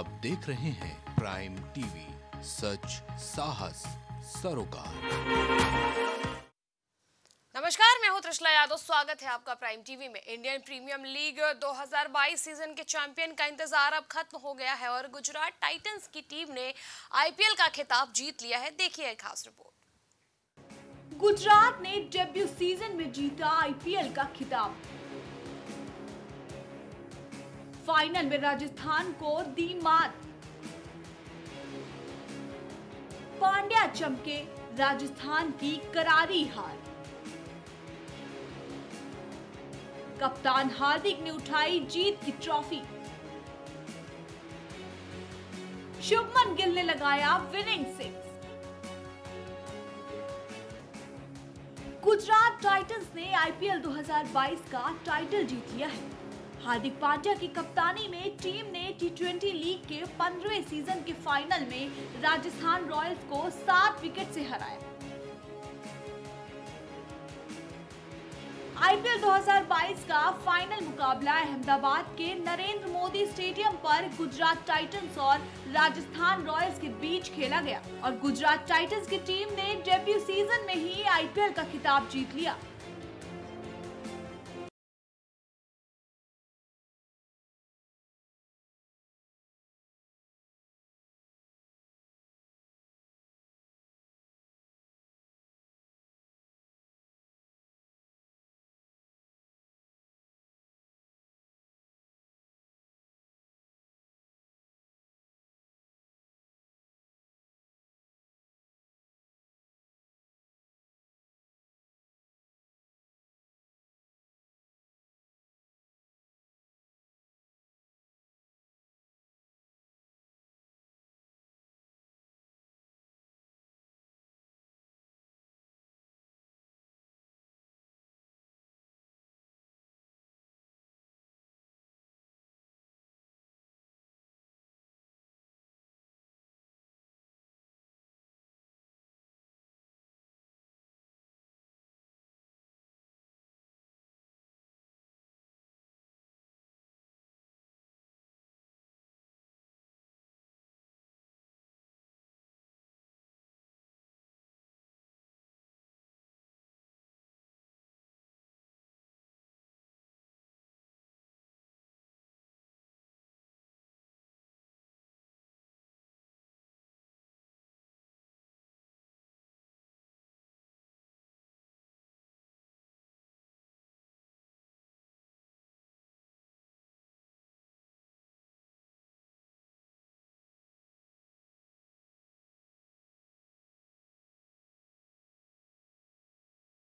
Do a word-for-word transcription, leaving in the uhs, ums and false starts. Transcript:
आप देख रहे हैं प्राइम टीवी, सच साहस सरोकार। नमस्कार, मैं हूं त्रिशला यादव। स्वागत है आपका प्राइम टीवी में। इंडियन प्रीमियर लीग दो हज़ार बाईस सीजन के चैंपियन का इंतजार अब खत्म हो गया है और गुजरात टाइटंस की टीम ने आईपीएल का खिताब जीत लिया है। देखिए एक खास रिपोर्ट। गुजरात ने डेब्यू सीजन में जीता आईपीएल का खिताब। फाइनल में राजस्थान को दी मात। पांड्या चमके, राजस्थान की करारी हार। कप्तान हार्दिक ने उठाई जीत की ट्रॉफी। शुभमन गिल ने लगाया विनिंग सिक्स। गुजरात टाइटंस ने आईपीएल दो हज़ार बाईस का टाइटल जीत लिया है। हार्दिक पांड्या की कप्तानी में टीम ने टी ट्वेंटी लीग के पंद्रहवें सीजन के फाइनल में राजस्थान रॉयल्स को सात विकेट से हराया। आईपीएल दो हज़ार बाईस का फाइनल मुकाबला अहमदाबाद के नरेंद्र मोदी स्टेडियम पर गुजरात टाइटंस और राजस्थान रॉयल्स के बीच खेला गया और गुजरात टाइटंस की टीम ने डेब्यू सीजन में ही आईपीएल का खिताब जीत लिया।